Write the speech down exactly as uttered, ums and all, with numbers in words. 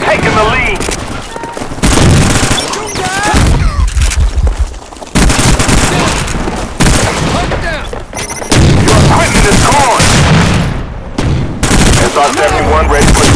taking the lead. Your equipment is gone. S R seventy-one ready for